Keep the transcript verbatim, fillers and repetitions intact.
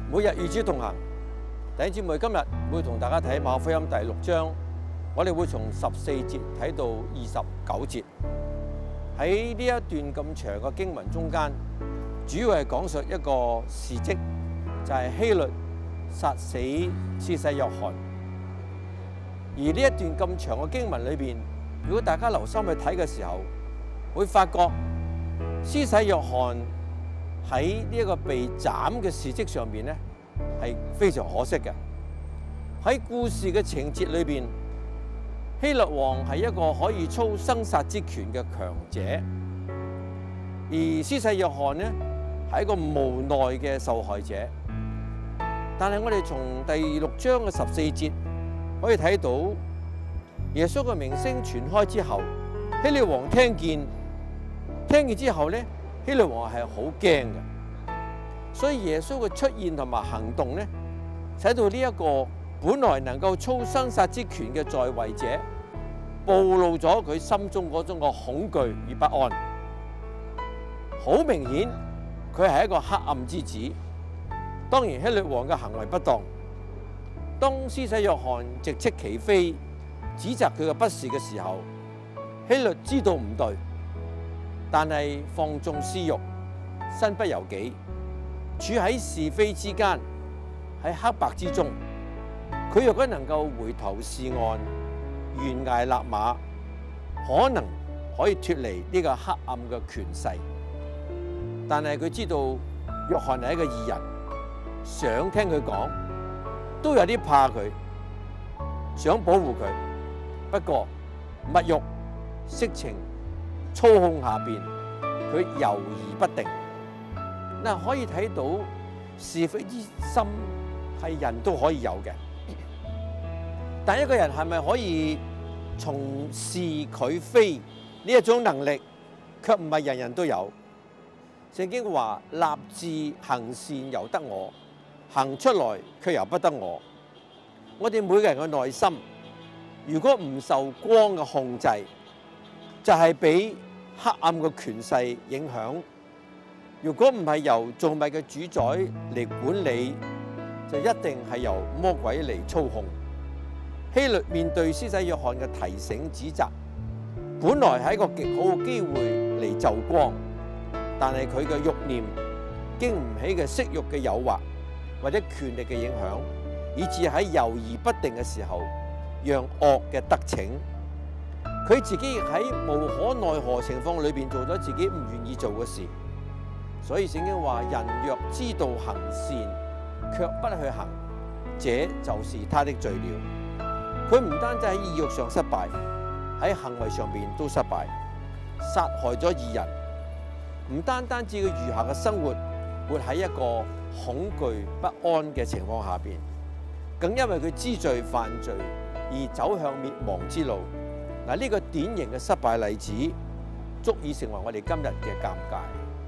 每日與主同行，弟兄姊妹，今日會同大家睇馬可福音第六章，我哋會從十四節睇到二十九節。喺呢一段咁長嘅經文中間，主要係講述一個事蹟，就係希律殺死施洗約翰。而呢一段咁長嘅經文裏邊，如果大家留心去睇嘅時候，會發覺施洗約翰喺呢一個被斬嘅事蹟上面咧，係非常可惜嘅。喺故事嘅情節裏邊，希律王係一個可以操生殺之權嘅強者，而施洗約翰呢係一個無奈嘅受害者。但係我哋從第六章嘅十四節可以睇到，耶穌嘅名聲傳開之後，希律王聽見，聽見之後咧，希律王係好驚嘅。所以耶穌嘅出現同埋行動咧，使到呢一個本來能夠操生殺之權嘅在位者，暴露咗佢心中嗰種嘅恐懼與不安。好明顯，佢係一個黑暗之子。當然，希律王嘅行為不當。當施洗約翰直斥其非，指責佢嘅不是嘅時候，希律知道唔對，但係放縱私欲，身不由己，處喺是非之間，喺黑白之中。佢若果能夠回頭是岸，懸崖勒馬，可能可以脫離呢個黑暗嘅權勢。但係佢知道約翰係一個義人，想聽佢講，都有啲怕佢，想保護佢。不過物欲、色情、操控下邊，佢猶豫不定。嗱，可以睇到是非之心係人都可以有嘅，但一個人係咪可以從是佢非呢一種能力，卻唔係人人都有。聖經話：立志行善由得我，行出來卻由不得我。我哋每個人嘅內心，如果唔受光嘅控制，就係俾黑暗嘅權勢影響。如果唔係由造物嘅主宰嚟管理，就一定係由魔鬼嚟操控。希律面對施洗約翰嘅提醒指責，本來係一個極好嘅機會嚟就光，但係佢嘅慾念經唔起嘅色欲嘅誘惑或者權力嘅影響，以致喺猶豫不定嘅時候，讓惡嘅得逞。佢自己喺無可奈何情況裏邊做咗自己唔願意做嘅事。所以聖經話：人若知道行善，卻不去行，這就是他的罪了。佢唔單止喺意欲上失敗，喺行為上邊都失敗，殺害咗義人。唔單單止佢餘下嘅生活活喺一個恐懼不安嘅情況下邊，更因為佢知罪犯罪而走向滅亡之路。嗱，呢個典型嘅失敗例子，足以成為我哋今日嘅鑑戒。